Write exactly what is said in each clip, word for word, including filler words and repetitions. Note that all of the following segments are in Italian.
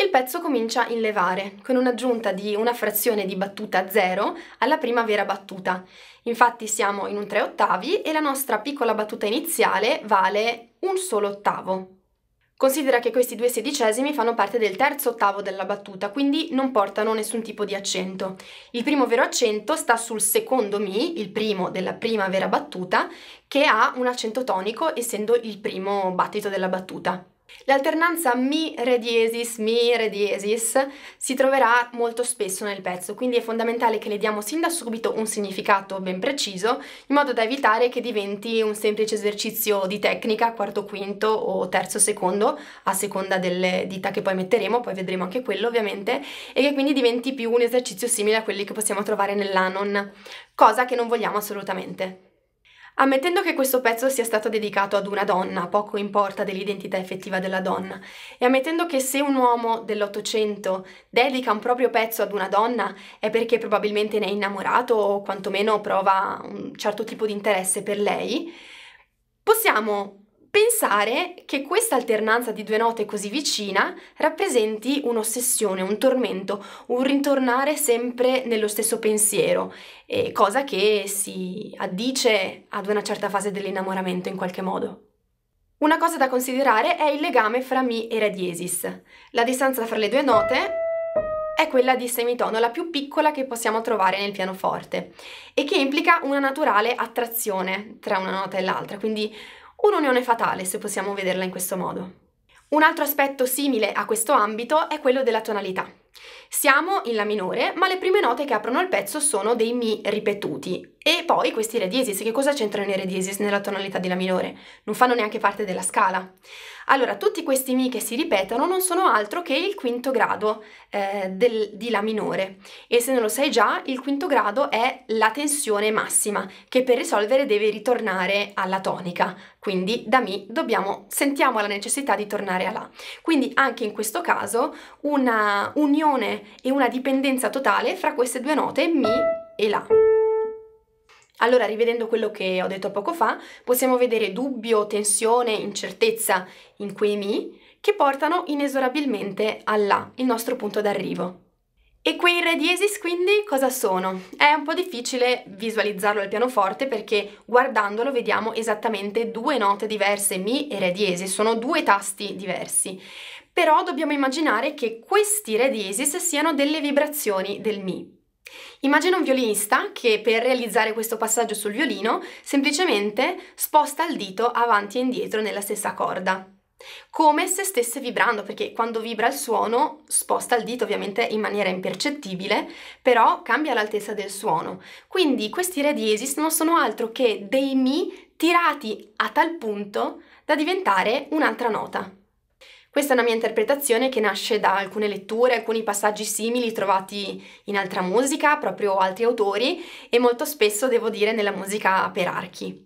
il pezzo comincia in levare, con un'aggiunta di una frazione di battuta zero alla prima vera battuta. Infatti siamo in un tre ottavi e la nostra piccola battuta iniziale vale un solo ottavo. Considera che questi due sedicesimi fanno parte del terzo ottavo della battuta, quindi non portano nessun tipo di accento. Il primo vero accento sta sul secondo Mi, il primo della prima vera battuta, che ha un accento tonico essendo il primo battito della battuta. L'alternanza Mi, Re diesis, Mi, Re diesis si troverà molto spesso nel pezzo, quindi è fondamentale che le diamo sin da subito un significato ben preciso, in modo da evitare che diventi un semplice esercizio di tecnica, quarto quinto o terzo secondo, a seconda delle dita che poi metteremo, poi vedremo anche quello ovviamente, e che quindi diventi più un esercizio simile a quelli che possiamo trovare nell'Anon, cosa che non vogliamo assolutamente. Ammettendo che questo pezzo sia stato dedicato ad una donna, poco importa dell'identità effettiva della donna, e ammettendo che se un uomo dell'Ottocento dedica un proprio pezzo ad una donna è perché probabilmente ne è innamorato o quantomeno prova un certo tipo di interesse per lei, possiamo pensare che questa alternanza di due note così vicina rappresenti un'ossessione, un tormento, un ritornare sempre nello stesso pensiero, eh, cosa che si addice ad una certa fase dell'innamoramento in qualche modo. Una cosa da considerare è il legame fra Mi e Re diesis. La distanza fra le due note è quella di semitono, la più piccola che possiamo trovare nel pianoforte e che implica una naturale attrazione tra una nota e l'altra, quindi un'unione fatale, se possiamo vederla in questo modo. Un altro aspetto simile a questo ambito è quello della tonalità. Siamo in La minore, ma le prime note che aprono il pezzo sono dei Mi ripetuti. E poi questi Re diesis, che cosa c'entrano i Re diesis nella tonalità di La minore? Non fanno neanche parte della scala. Allora, tutti questi Mi che si ripetono non sono altro che il quinto grado eh, del, di La minore. E se non lo sai già, il quinto grado è la tensione massima, che per risolvere deve ritornare alla tonica. Quindi da Mi dobbiamo, sentiamo la necessità di tornare a La. Quindi anche in questo caso una unione e una dipendenza totale fra queste due note, Mi e La. Allora, rivedendo quello che ho detto poco fa, possiamo vedere dubbio, tensione, incertezza in quei Mi che portano inesorabilmente al La, il nostro punto d'arrivo. E quei Re diesis quindi cosa sono? È un po' difficile visualizzarlo al pianoforte perché guardandolo vediamo esattamente due note diverse, Mi e Re diesis, sono due tasti diversi. Però dobbiamo immaginare che questi Re diesis siano delle vibrazioni del Mi. Immagina un violinista che per realizzare questo passaggio sul violino semplicemente sposta il dito avanti e indietro nella stessa corda, come se stesse vibrando, perché quando vibra il suono sposta il dito ovviamente in maniera impercettibile, però cambia l'altezza del suono. Quindi questi Re diesis non sono altro che dei Mi tirati a tal punto da diventare un'altra nota. Questa è una mia interpretazione che nasce da alcune letture, alcuni passaggi simili trovati in altra musica, proprio altri autori, e molto spesso, devo dire, nella musica per archi.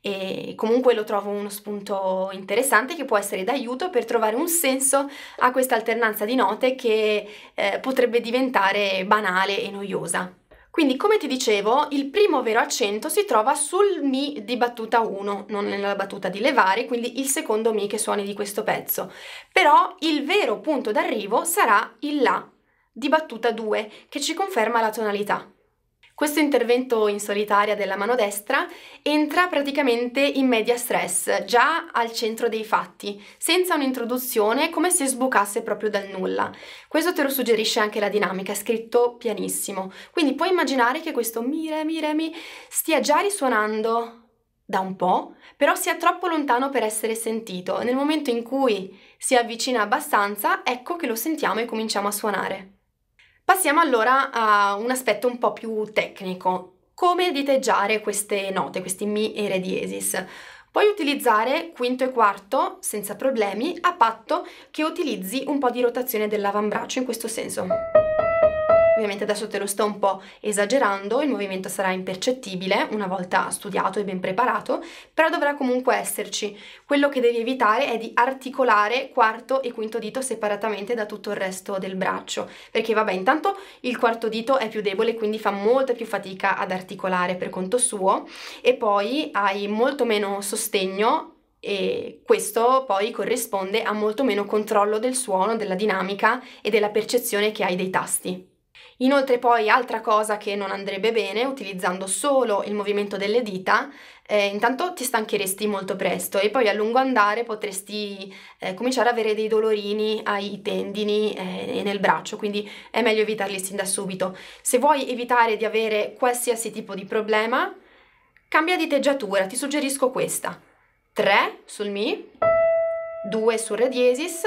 E comunque lo trovo uno spunto interessante che può essere d'aiuto per trovare un senso a questa alternanza di note che eh, potrebbe diventare banale e noiosa. Quindi, come ti dicevo, il primo vero accento si trova sul Mi di battuta uno, non nella battuta di levare, quindi il secondo Mi che suoni di questo pezzo. Però il vero punto d'arrivo sarà il La di battuta due, che ci conferma la tonalità. Questo intervento in solitaria della mano destra entra praticamente in medias res, già al centro dei fatti, senza un'introduzione, come se sbucasse proprio dal nulla. Questo te lo suggerisce anche la dinamica, è scritto pianissimo. Quindi puoi immaginare che questo Mi, Re, Mi, Re, Mi stia già risuonando da un po', però sia troppo lontano per essere sentito. Nel momento in cui si avvicina abbastanza, ecco che lo sentiamo e cominciamo a suonare. Passiamo allora a un aspetto un po' più tecnico, come diteggiare queste note, questi Mi e Re diesis. Puoi utilizzare quinto e quarto senza problemi, a patto che utilizzi un po' di rotazione dell'avambraccio in questo senso. Ovviamente adesso te lo sto un po' esagerando, il movimento sarà impercettibile una volta studiato e ben preparato, però dovrà comunque esserci. Quello che devi evitare è di articolare quarto e quinto dito separatamente da tutto il resto del braccio, perché vabbè, intanto il quarto dito è più debole, quindi fa molta più fatica ad articolare per conto suo, e poi hai molto meno sostegno e questo poi corrisponde a molto meno controllo del suono, della dinamica e della percezione che hai dei tasti. Inoltre poi altra cosa che non andrebbe bene utilizzando solo il movimento delle dita, eh, intanto ti stancheresti molto presto e poi a lungo andare potresti eh, cominciare ad avere dei dolorini ai tendini eh, e nel braccio, quindi è meglio evitarli sin da subito. Se vuoi evitare di avere qualsiasi tipo di problema, cambia diteggiatura, ti suggerisco questa. tre sul Mi, due sul Re diesis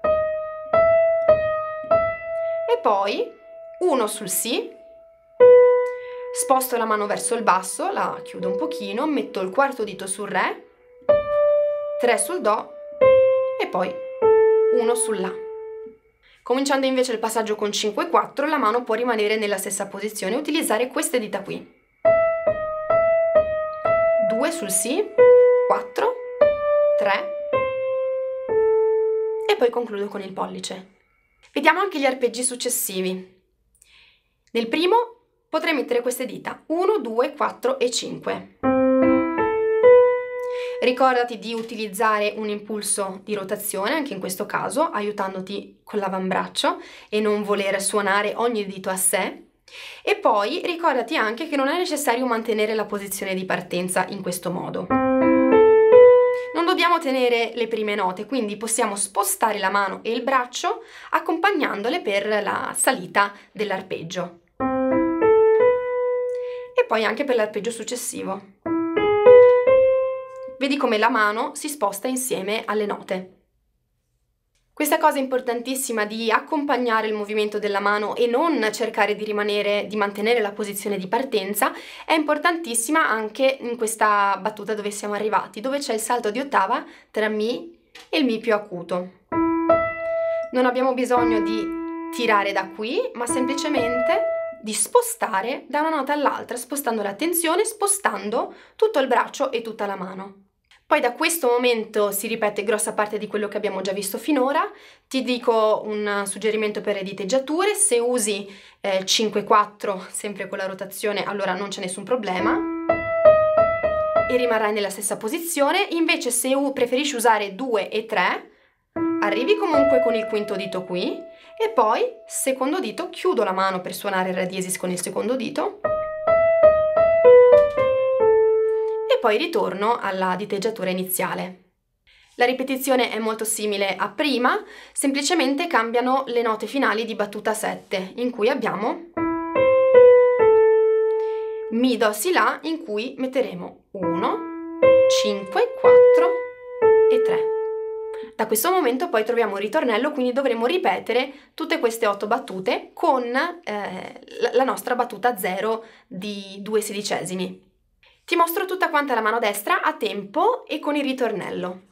e poi uno sul Si, sposto la mano verso il basso, la chiudo un pochino, metto il quarto dito sul Re, tre sul Do e poi uno sul La. Cominciando invece il passaggio con cinque e quattro, la mano può rimanere nella stessa posizione e utilizzare queste dita qui. due sul Si, quattro, tre e poi concludo con il pollice. Vediamo anche gli arpeggi successivi. Nel primo potrei mettere queste dita, uno, due, quattro e cinque. Ricordati di utilizzare un impulso di rotazione, anche in questo caso, aiutandoti con l'avambraccio e non voler suonare ogni dito a sé. E poi ricordati anche che non è necessario mantenere la posizione di partenza in questo modo. Non dobbiamo tenere le prime note, quindi possiamo spostare la mano e il braccio accompagnandole per la salita dell'arpeggio. E poi anche per l'arpeggio successivo. Vedi come la mano si sposta insieme alle note. Questa cosa importantissima di accompagnare il movimento della mano e non cercare di rimanere, di mantenere la posizione di partenza, è importantissima anche in questa battuta dove siamo arrivati, dove c'è il salto di ottava tra Mi e il Mi più acuto. Non abbiamo bisogno di tirare da qui, ma semplicemente di spostare da una nota all'altra, spostando la tensione, spostando tutto il braccio e tutta la mano. Poi da questo momento si ripete grossa parte di quello che abbiamo già visto finora. Ti dico un suggerimento per le diteggiature: se usi eh, cinque quattro, sempre con la rotazione, allora non c'è nessun problema e rimarrai nella stessa posizione. Invece se preferisci usare due e tre, arrivi comunque con il quinto dito qui e poi secondo dito, chiudo la mano per suonare il Re diesis con il secondo dito e poi ritorno alla diteggiatura iniziale. La ripetizione è molto simile a prima, semplicemente cambiano le note finali di battuta sette, in cui abbiamo Mi, Do, Si, La, in cui metteremo uno, cinque, quattro e tre. Da questo momento poi troviamo il ritornello, quindi dovremo ripetere tutte queste otto battute con eh, la nostra battuta zero di due sedicesimi. Ti mostro tutta quanta la mano destra a tempo e con il ritornello.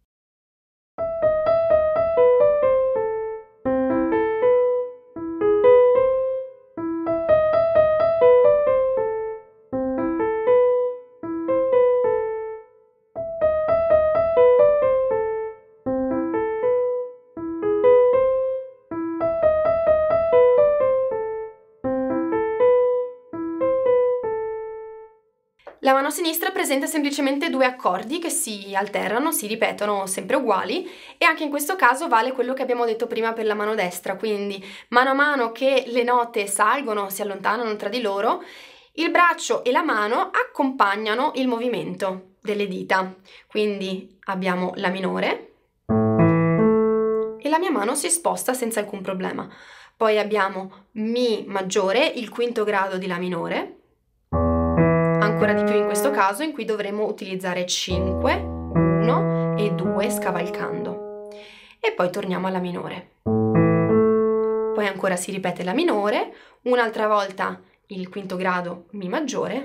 La mano sinistra presenta semplicemente due accordi che si alternano, si ripetono sempre uguali e anche in questo caso vale quello che abbiamo detto prima per la mano destra, quindi mano a mano che le note salgono, si allontanano tra di loro, il braccio e la mano accompagnano il movimento delle dita. Quindi abbiamo La minore e la mia mano si sposta senza alcun problema. Poi abbiamo Mi maggiore, il quinto grado di La minore, ancora di più in questo caso, in cui dovremo utilizzare cinque, uno e due scavalcando. E poi torniamo alla minore. Poi ancora si ripete La minore, un'altra volta il quinto grado Mi maggiore.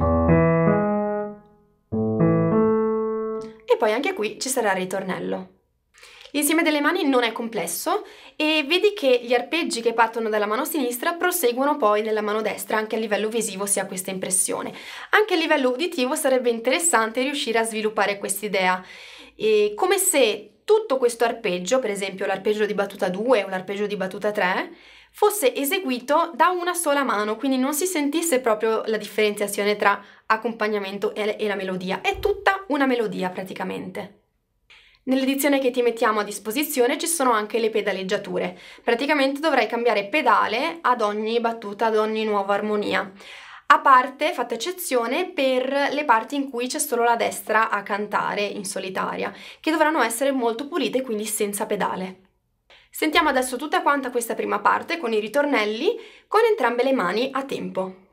E poi anche qui ci sarà il ritornello. L'insieme delle mani non è complesso e vedi che gli arpeggi che partono dalla mano sinistra proseguono poi nella mano destra, anche a livello visivo si ha questa impressione. Anche a livello uditivo sarebbe interessante riuscire a sviluppare quest'idea, come se tutto questo arpeggio, per esempio l'arpeggio di battuta due o l'arpeggio di battuta tre, fosse eseguito da una sola mano, quindi non si sentisse proprio la differenziazione tra accompagnamento e la melodia, è tutta una melodia praticamente. Nell'edizione che ti mettiamo a disposizione ci sono anche le pedaleggiature. Praticamente dovrai cambiare pedale ad ogni battuta, ad ogni nuova armonia. A parte, fatta eccezione per le parti in cui c'è solo la destra a cantare in solitaria, che dovranno essere molto pulite, quindi senza pedale. Sentiamo adesso tutta quanta questa prima parte con i ritornelli con entrambe le mani a tempo.